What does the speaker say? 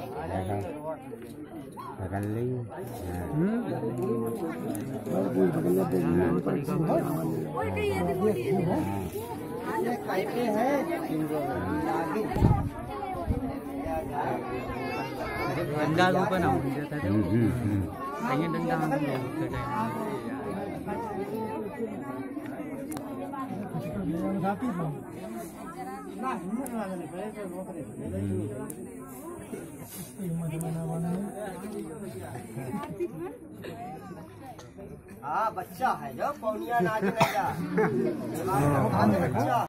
पकड़ ली। डंडा ऊपर ना कहीं डंडा हम हाँ बच्चा है जो पौनिया नाच लेगा।